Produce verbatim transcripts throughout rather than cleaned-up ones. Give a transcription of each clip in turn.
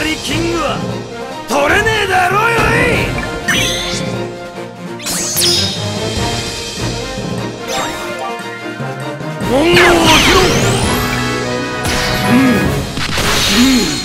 りキングは取れねえだろうよい。モンゴを開けろ。うんうん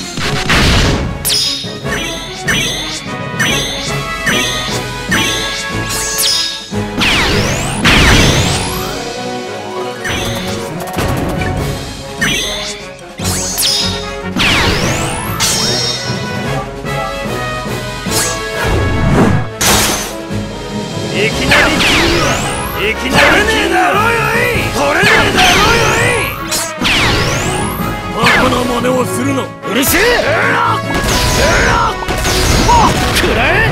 いきなりキングはいきなりキングだろうよい。取れねえだろうよい。バカな真似をするな。うるせえ。うらっうらっくらえ。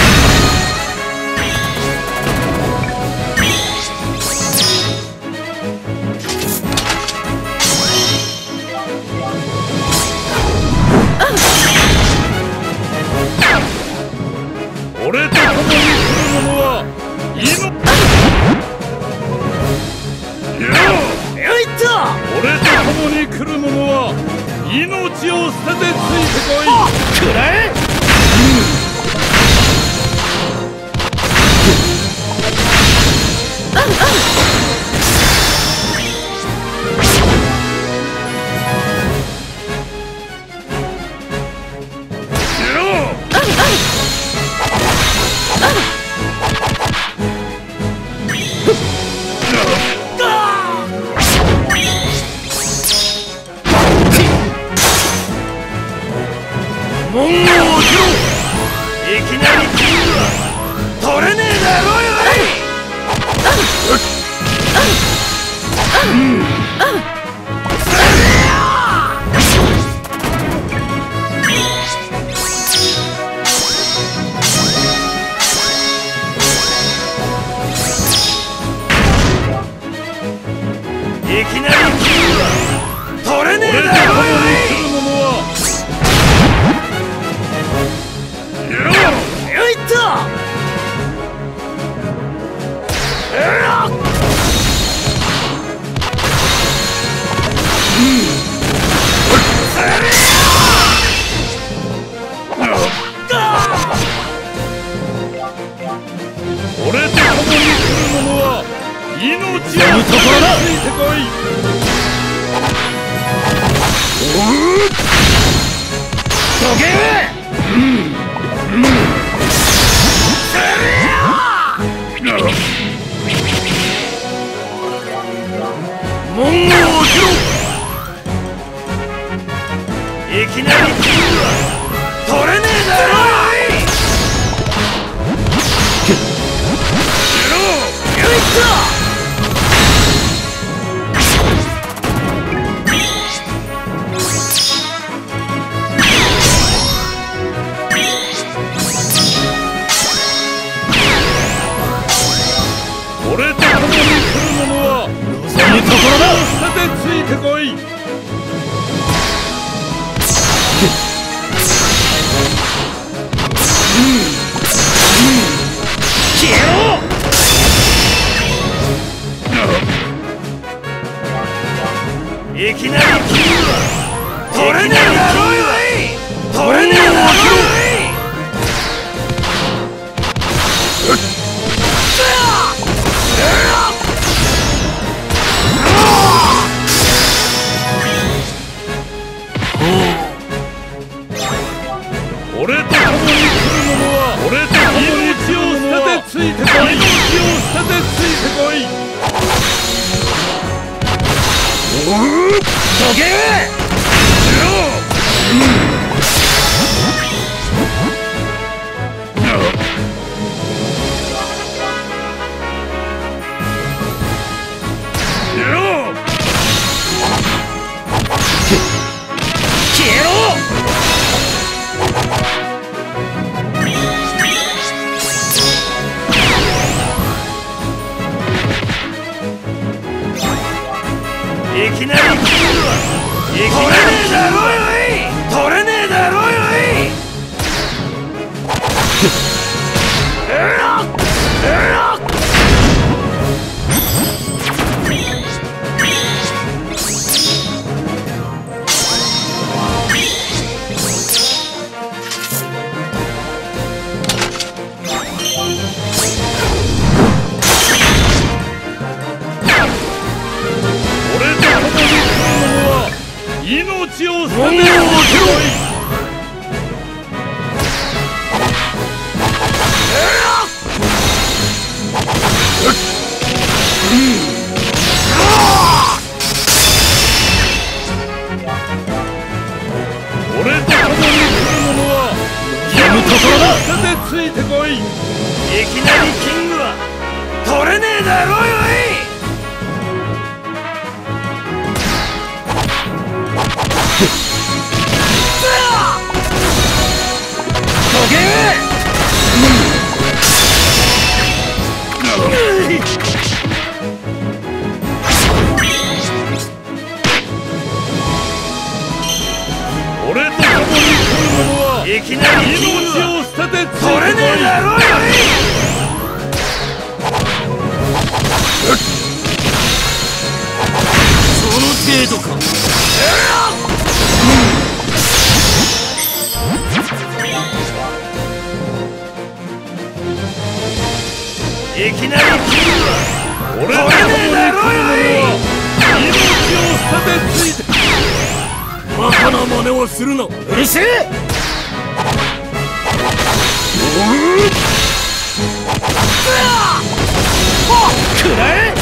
俺と共に来る者はいいの。俺と共に来る者は命を捨ててついてこい。くらえ。モンゴを開けろ。いきなりキングは取れねえだろうよい。いきなりキングは取れねえだろうよい。俺と共に来る者は命をついてこい。どけ。うんモンゴを開けろ。いきなりキングは取れねえだろうよい。よいった俺と共に来る者は望むところだ。捨ててついてこい。消えろ。いきなりキングは取れねえだろうよい。取れねえだろうよい。俺と共に来る者は俺と命を捨ててついてこい。命を捨ててついてこい。どけ。消えろ。いきなりキングはいきなり取れねえだろうよい。取れねえだろうよい。うらっうらっ捨ててついてこい。俺と共に来る者はやむところだ。捨ててついてこい。 いきなりキングは取れねえだろうよい。どけ俺と共に来る者はいきなりキング命を捨ててついてこい。 取れねえだろうよい。その程度か。いきなりキングは俺と共に来る者は命を捨ててついて。バカな真似をするな。 うるせえ。くらえ。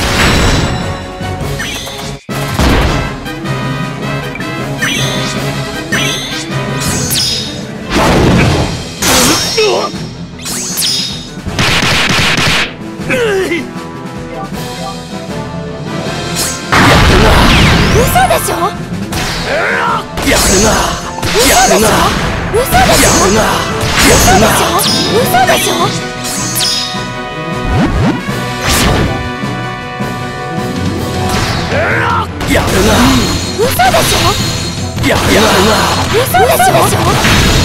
嘘でしょ。 やるな。やるな。 嘘でしょ。 やるな。 嘘でしょ。嘘でしょ。 やるな。 嘘でしょ。 やるな。 嘘でしょ。